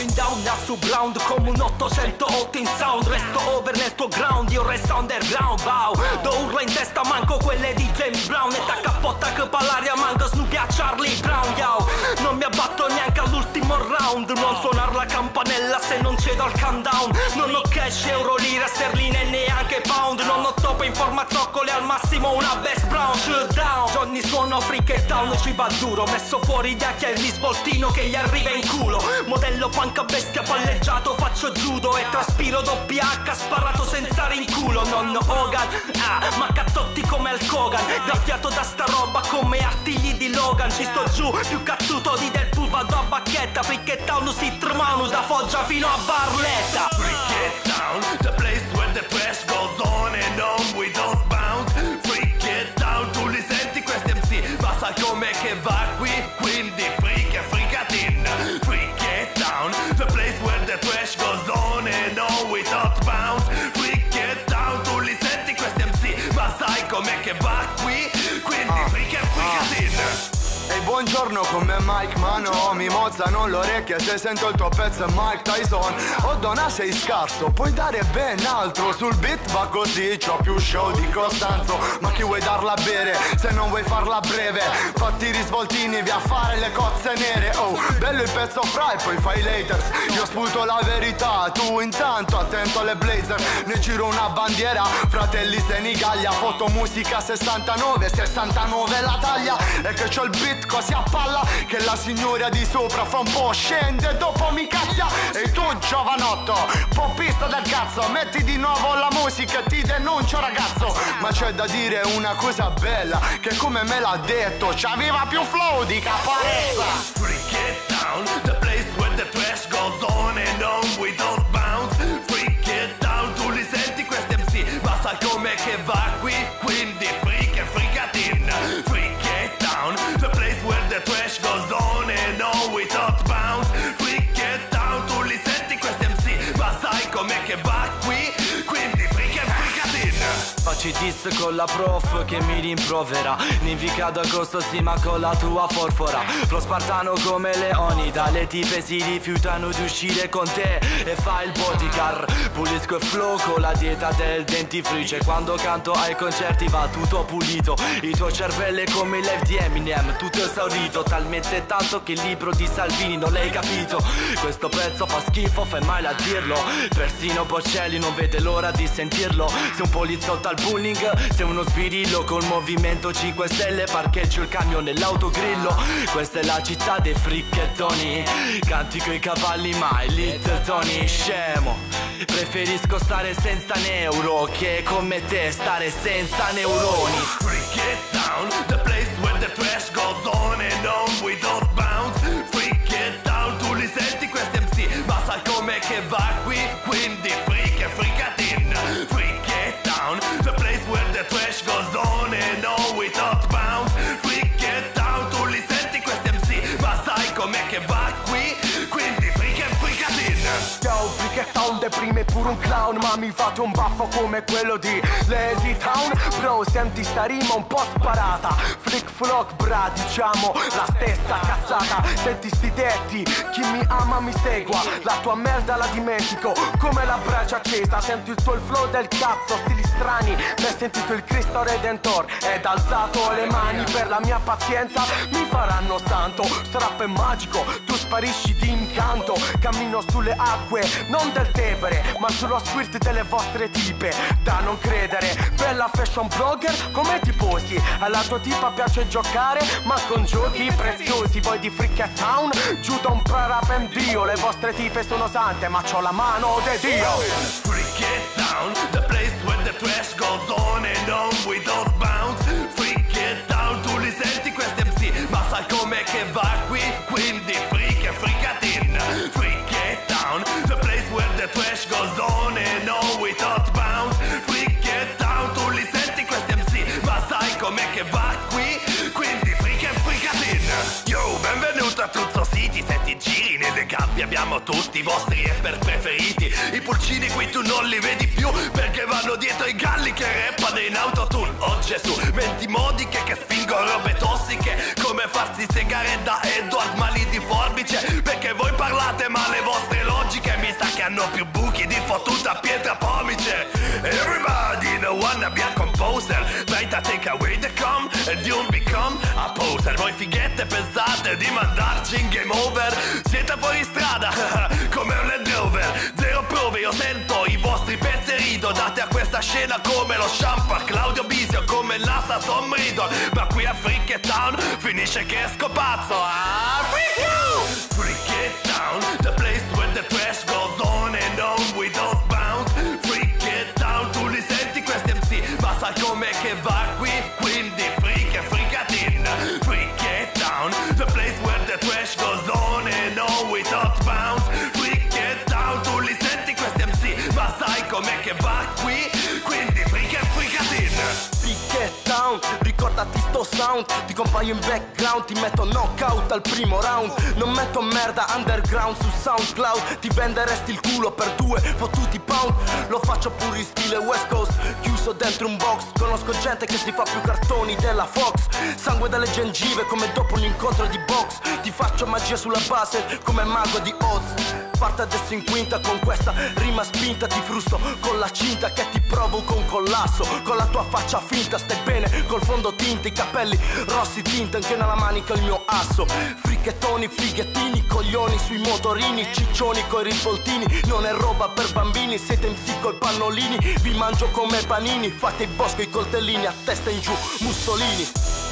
Going down a su ground come un 808 in sound. Resto over nel tuo ground, io resto underground. Wow, do urla in testa manco quelle di James Brown. E t'accappotta che palaria manca Snoopy a Charlie Brown. Yo, non mi abbatto neanche all'ultimo round. Non suonar la campanella se non cedo al countdown. Non ho cash, euro, lira, sterline e neanche pound. Non ho topo in forma zoccole, al massimo una best brown. Shut down, Johnny suono freak e down, ci va duro. Messo fuori da chi è il risvoltino che gli arriva in culo. Modello punk a bestia palleggiato, faccio judo e traspiro doppia H, sparato senza rinculo. Non Hogan, ma cazzotti come al Kogan. Graffiato da sta roba come artigli di Logan. Ci sto giù, più cazzuto di Del Pool, vado a bacchetta. Freak it down, si tremano da Foggia fino a Barletta. Freak it down, the place where the trash goes on and on, we don't bounce. Freak it down, tu li senti questi MC, ma sai com'è che va qui, quindi freak e freakatin. Freak it down, the place where the trash goes on and on, we don't bounce. Freak it down, tu li senti questi MC, ma sai com'è che va qui, quindi freak e freakatin. Ehi, buongiorno, con me Mike, mano, mi mozzano le orecchie se sento il tuo pezzo è Mike Tyson. Oh donna, sei scarso, puoi dare ben altro. Sul beat va così, c'ho più show di Costanzo. Ma chi vuoi darla a bere se non vuoi farla breve? Fatti i risvoltini, via a fare le cozze nere. Oh, bello il pezzo fra e poi fai haters. Io sputo la verità, tu intanto attento alle blazer. Ne giro una bandiera, fratelli Senigallia. Foto musica 69, 69 la taglia. E che c'ho il beat così a palla che la signora di sopra fra un po' scende e dopo mi cazzia. E tu giovanotto, poppista del cazzo, metti di nuovo la musica e ti denuncio ragazzo. Ma c'è da dire una cosa bella, che come me l'ha detto c'aveva più flow di Caparezza. Freak it down, the place where the trash goes on and on, we don't bounce. Freak it down, tu li senti questi MC, ma sai com'è che va qui, quindi freak e freakatin. Freak it down, the place where the trash goes on and on, we don't bounce. Freak it down, tu li senti questi MC, ma sai com'è che va qui, quindi freak e freakatin. Faccio i diss con la prof che mi rimprovera. Nevica d'agosto sì ma con la tua forfora. Flow spartano come leoni, dalle tipe si rifiutano di uscire con te e fa il bodyguard. Pulisco il flow con la dieta del dentifricio. Quando canto ai concerti va tutto pulito. Il tuo cervello è come il live di Eminem, tutto esaurito. Talmente tanto che il libro di Salvini non l'hai capito. Questo pezzo fa schifo, fai male a dirlo. Persino Bocelli non vede l'ora di sentirlo. Sei un poliziotto al bullying, sei uno sbirillo. Col movimento 5 stelle parcheggio il camion nell'autogrillo. Questa è la città dei fricchettoni. Canti coi cavalli ma il Little Tony scemo. Preferisco stare senza neuro che come te stare senza neuroni. Freak it down, the place where the trash goes on and on, we don't bounce. Freak it down, tu li senti questi MC, ma sai com'è che va qui, quindi freak e freakatin. Freak it down, the place where the trash goes on and on, we don't bounce. Freak it down, tu li senti questi MC, ma sai com'è che va qui, quindi freak e freakatin. Yo, freak it down, deprime pure un clown, ma mi fate un baffo come quello di Lazy Town. Bro, senti sta rima un po' sparata. Flick flock, bra, diciamo la stessa cazzata. Senti sti tetti, chi mi ama mi segua. La tua merda la dimentico come la braccia accesa. Senti il tuo flow del cazzo, stili strani. Mi hai sentito il Cristo Redentor ed alzato le mani per la mia pazienza. Mi faranno santo, strappo è magico, tu sparisci di incanto. Cammino sulle acque, non del Tevere, ma sullo squirt delle vostre tipe. Da non credere, bella fashion blogger, come ti posi? Alla tua tipa piace giocare, ma con giochi preziosi. Voi di Freak it Town, giù da un parapendio. Le vostre tipe sono sante, ma c'ho la mano de Dio. Freak it down, the place where the trash goes on and on, we don't bounce. Freak it down, tu li senti questi MC, ma sai com'è che va qui, quindi freak e freakatin. Freak it down, the place where the trash goes on and on, we don't bounce. Freak it down, tu li senti questi MC, ma sai com'è che va qui, quindi freak e freakatin. Yo, benvenuto a Truzzo City, se ti giri nelle gabbie abbiamo tutti i vostri rapper preferiti. I pulcini qui tu non li vedi più, perché vanno dietro i galli che rappano in autotune. Oh Gesù, menti modiche che spingono robe tossiche, come farsi segare da Edward Mali di forbice, perché voi parlate ma le vostre hanno più buchi di fottuta pietra pomice. Everybody no wanna be a composer, try to take away the calm and you become a poser. Voi fighette pensate di mandarci in game over, siete fuori strada come un Land Rover. Zero prove, io sento i vostri pezzi e rido, date a questa scena come lo Champagne, Claudio Bisio come il NASA, Tom Riddle. Ma qui a Freak It Town finisce che esco pazzo. Freak It Town, the place where the trash goes on and on, we don't bounce. Freak It Town, tu li senti questi MC, ma sai com'è che va qui? Quindi freak e freakatin. Freak It Town, the place where the trash goes on and on, we don't bounce. Freak It Town, tu li senti questi MC, ma sai com'è che va qui? Quindi freak e freakatin. Freak It Town, ricordati sto sound, ti compaio in background, ti metto knockout al primo round. Non metto merda underground su SoundCloud, ti venderesti il culo per 2 fottuti pound. Lo faccio pure in stile West Coast, chiuso dentro un box. Conosco gente che si fa più cartoni della Fox. Sangue dalle gengive come dopo un incontro di box. Ti faccio magia sulla base come mago di Oz. Parte adesso in quinta con questa rima spinta, ti frusto con la cinta che ti provoca un collasso. Con la tua faccia finta, stai bene col fondo tinta, i capelli rossi tinta, anche nella manica il mio asso. Fricchettoni, frighettini, coglioni sui motorini, ciccioni coi risvoltini. Non è roba per bambini, siete in psico i pannolini. Vi mangio come panini, fate i bosco i coltellini, a testa in giù Mussolini.